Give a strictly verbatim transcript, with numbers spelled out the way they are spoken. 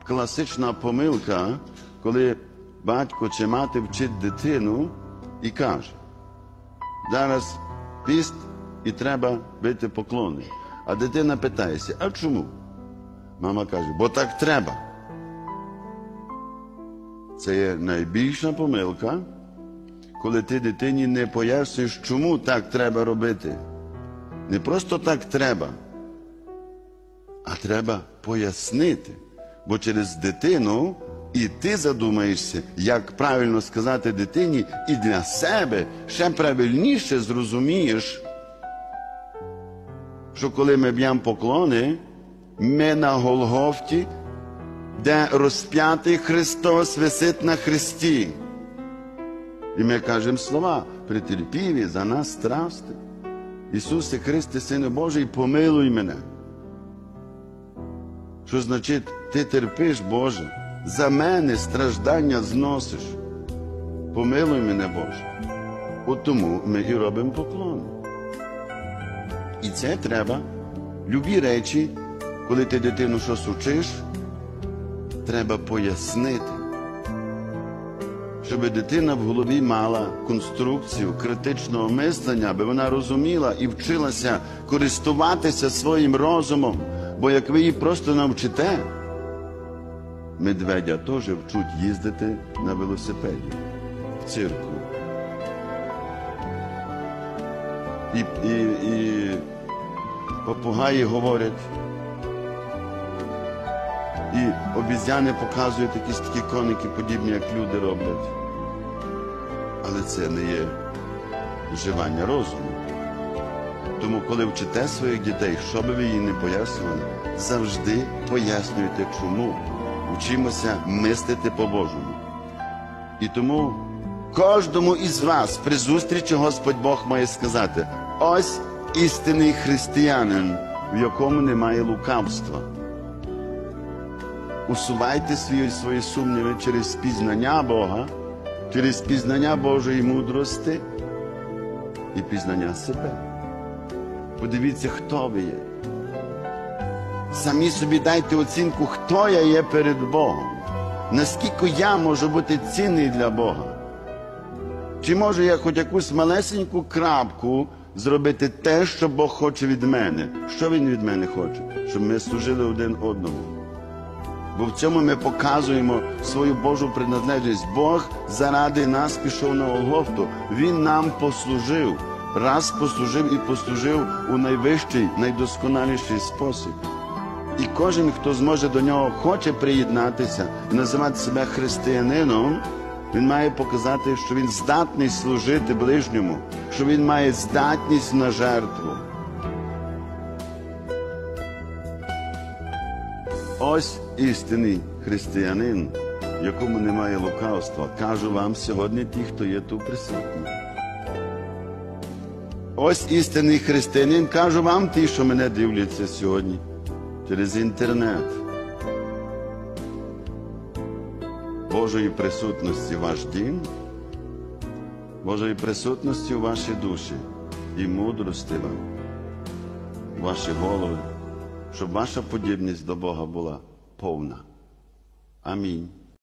класична помилка, коли батько чи мати вчить дитину і каже: зараз піст і треба бити поклони. А дитина питається: а чому? Мама каже: бо так треба. Це є найбільша помилка, коли ти дитині не пояснюєш, чому так треба робити. Не просто так треба, а треба пояснити. Бо через дитину і ти задумаєшся, як правильно сказати дитині, і для себе ще правильніше зрозумієш, що коли ми б'ємо поклони, ми на Голгофті, де розп'ятий Христос висить на хресті. І ми кажемо слова: претерпіві за нас страсти. Ісусе Христе, Сину Божий, помилуй мене. Що значить, ти терпиш, Боже, за мене страждання зносиш. Помилуй мене, Боже. От тому ми і робимо поклони. І це треба. Любі речі, коли ти дитину щось учиш, треба пояснити. Щоб дитина в голові мала конструкцію критичного мислення, аби вона розуміла і вчилася користуватися своїм розумом. Бо як ви її просто навчите, медведя теж вчуть їздити на велосипеді в цирку. І, і, і попугаї говорять, і обізяни показують якісь такі коники, подібні, як люди роблять. Але це не є вживання розуму. Тому, коли вчите своїх дітей, що би ви їй не пояснювали, завжди пояснюйте, чому. Вчимося мислити по-божому. І тому кожному із вас при зустрічі Господь Бог має сказати: ось істинний християнин, в якому немає лукавства. Усувайте свої, свої сумніви через пізнання Бога, через пізнання Божої мудрості і пізнання себе. Подивіться, хто ви є. Самі собі дайте оцінку, хто я є перед Богом. Наскільки я можу бути цінний для Бога. Чи можу я хоч якусь малесеньку крапку зробити те, що Бог хоче від мене? Що Він від мене хоче? Щоб ми служили один одному. Бо в цьому ми показуємо свою Божу приналежність. Бог заради нас пішов на Голгофту. Він нам послужив. Раз послужив і послужив у найвищий, найдосконаліший спосіб. І кожен, хто зможе до нього, хоче приєднатися і називати себе християнином, він має показати, що він здатний служити ближньому, що він має здатність на жертву. Ось істинний християнин, в якому немає лукавства. Кажу вам сьогодні ті, хто є тут присутні. Ось істинний християнин, кажу вам ті, що мене дивляться сьогодні через інтернет. Божої присутності ваш дім, Божої присутності у вашій душі і мудрості вам, ваші голови, щоб ваша подібність до Бога була повна. Амінь.